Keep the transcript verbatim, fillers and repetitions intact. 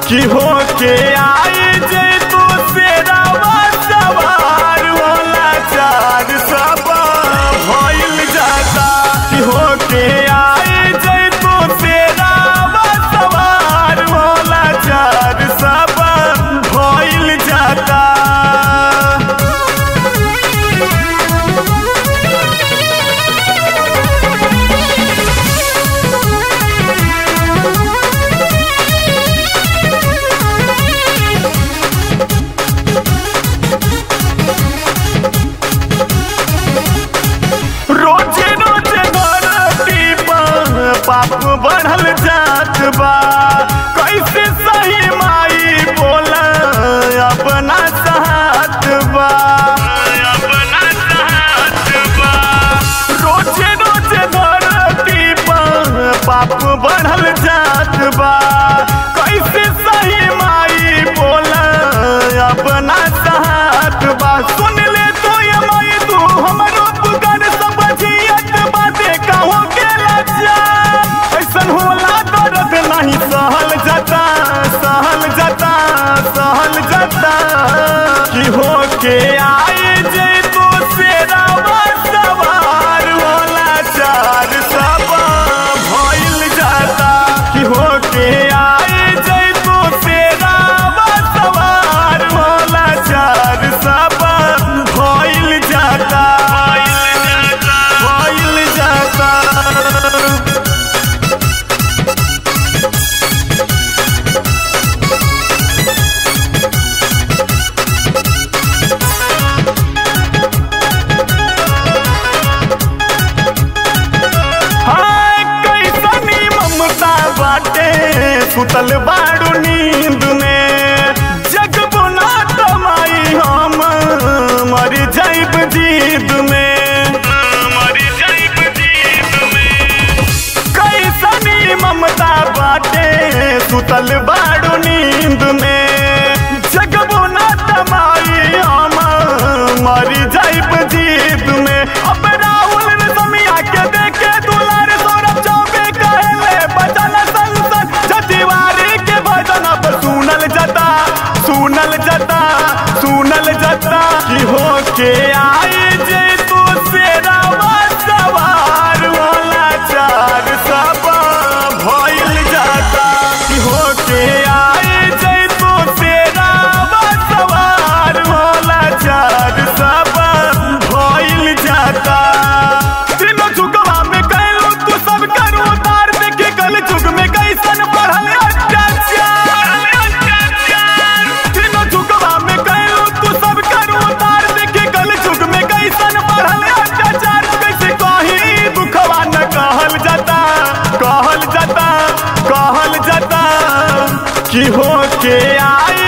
कि हो के आई जे तू तेरा सवार होला चार सब भइल जाता कि हो के आई जे तू तेरा सवार होला चार सब भइल जाता। पाप बढ़ल जात बा कैसे सही माई बोला अपना साथ बा अपना साथ बा रोजे रोजे धरती पर पाप बढ़ल जात बा कैसे सही माई बोला अपना साथ बा। सुन ले तो ये माई तू हमरो पुकार सब जियत बाते कहूँ के लज्जा ऐसन होला दर्द नहीं सहल जाता सहल जाता सहल जाता कि हो के आई जे तू तेरा सवार होला चार सब भइल जाता कि हो के आई जे तू तेरा सवार होला चार सब भइल जाता भइल जाता। सुतल बाड़ू नींद में जग बुना तमाई हम मर जाइब जीद में मर जाइब जीद में कैसनी ममता बाटे सुतल बाड़ू नींद में जग बुना तमाई हम मर जाइब जीद में। अब राहुल ने समिया के देखे दुलार सौरभ चौबे कहले बचल दीवारी के भजन पर सुनल जाता सुनल जाता सुनल जाता कि हो के आई जे तू तेरा सवार होला चार सब भइल जाता कि हो के आई जे तू तेरा सवार होला चार सब भइल जाता। तीनों जुगवा में कैलू तू सब करू उतार देखे कल जुग में कैसन बढ़ल कहल जाता कहल जाता कि हो के आई